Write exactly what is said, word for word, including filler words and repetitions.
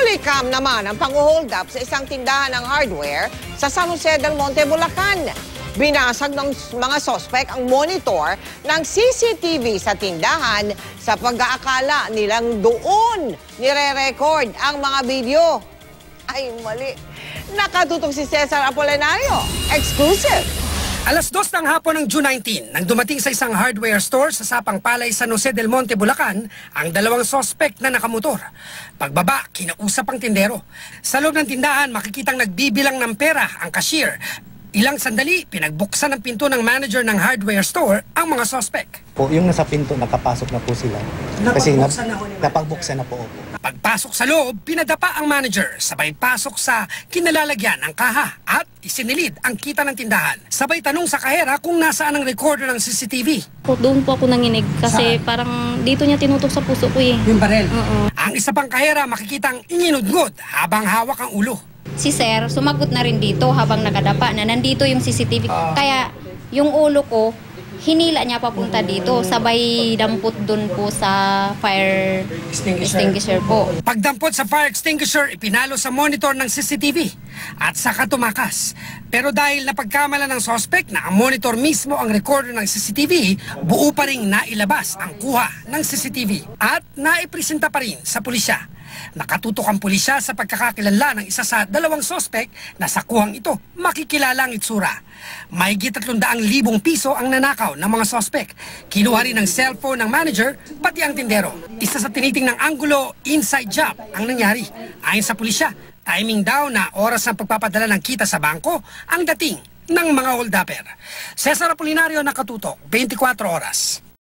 Hulicam naman ang pang-hold up sa isang tindahan ng hardware sa San Jose del Monte, Bulacan. Binasag ng mga sospek ang monitor ng C C T V sa tindahan sa pag-aakala nilang doon nire-record ang mga video. Ay, mali. Nakatutok si Cesar Apolinario. Exclusive. Alas dos ng hapon ng June nineteen, nang dumating sa isang hardware store sa Sapang Palay, San Jose del Monte, Bulacan, ang dalawang sospek na nakamotor. Pagbaba, kinausap ang tindero. Sa loob ng tindahan, makikitang nagbibilang ng pera ang cashier. Ilang sandali, pinagbuksan ang pinto ng manager ng hardware store ang mga sospek. Po, yung nasa pinto, nakapasok na po sila. Kasi Napagbuksan na, na napagbuksan na po. Opo. Pagpasok sa loob, pinadapa ang manager. Sabay pasok sa kinalalagyan ng kaha at isinilid ang kita ng tindahan. Sabay tanong sa kahera kung nasaan ang recorder ng C C T V. Doon po ako nanginig kasi Saan? Parang dito niya tinutok sa puso ko eh. Yung barel? Oo. Ang isa pang kahera makikitang inginudngod habang hawak ang ulo. Si Sir, sumagot na rin dito habang nakadapa na nandito yung C C T V. Uh, Kaya yung ulo ko, hinila niya papunta dito. Sabay dampot dun po sa fire extinguisher, extinguisher po. Pagdampot sa fire extinguisher, ipinalo sa monitor ng C C T V at saka tumakas. Pero dahil napagkamala ng suspect na ang monitor mismo ang recorder ng C C T V, buo pa rin nailabas ang kuha ng C C T V at naipresenta pa rin sa pulisya. Nakatutok ang pulisya sa pagkakakilanlan ng isa sa dalawang sospek na sa kuhang ito makikilala ang itsura. Mahigit tatlong daang libong piso ang nanakaw ng mga sospek. Kinuha rin ang cellphone ng manager pati ang tindero. Isa sa tinitingnang anggulo, inside job ang nangyari. Ayon sa pulisya, timing daw na oras ng pagpapadala ng kita sa bangko ang dating ng mga hold-upper. Cesar Apolinario, Nakatutok, twenty-four oras.